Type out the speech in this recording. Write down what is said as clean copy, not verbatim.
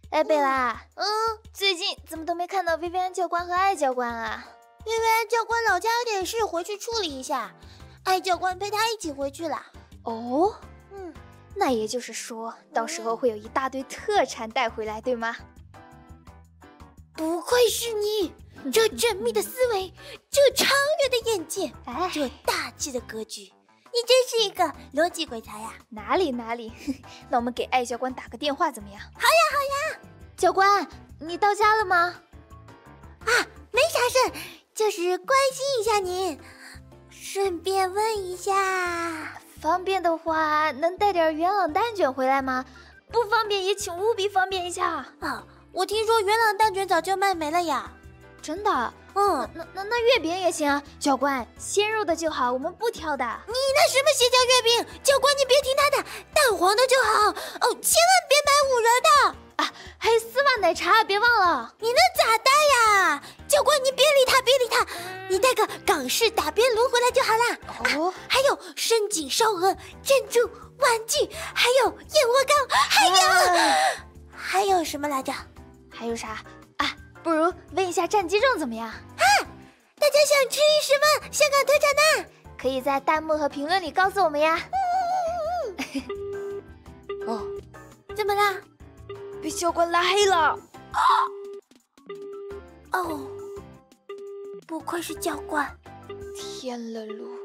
哎，贝拉，最近怎么都没看到薇薇安教官和艾教官啊？ 薇薇安教官老家有点事，回去处理一下。艾教官陪他一起回去了。 哦，那也就是说，到时候会有一大堆特产带回来，对吗？ 不愧是你，这缜密的思维，这长远的眼界，这大气的格局，你真是一个逻辑鬼才呀！ 哪里，那我们给艾教官打个电话怎么样？ 好呀！ 教官，你到家了吗？ 没啥事，就是关心一下您，顺便问一下， 方便的话能带点元朗蛋卷回来吗？不方便也请务必方便一下。 我听说元朗蛋卷早就卖没了呀。 真的？那月饼也行啊，教官，鲜肉的就好，我们不挑的。 你那什么邪教月饼，教官你别听他的，蛋黄的就好哦，千万别买5仁的啊，还有丝袜奶茶，别忘了。 你那咋带呀？教官你别理他，你带个港式打边炉回来就好啦。还有深井烧鹅、珍珠玩具，还有燕窝糕，还有什么来着？ 还有啥啊？不如问一下战鸡肉怎么样？ 大家想吃什么香港特产呢？ 可以在弹幕和评论里告诉我们呀。 怎么啦？ 被教官拉黑了。 不愧是教官。 天了噜。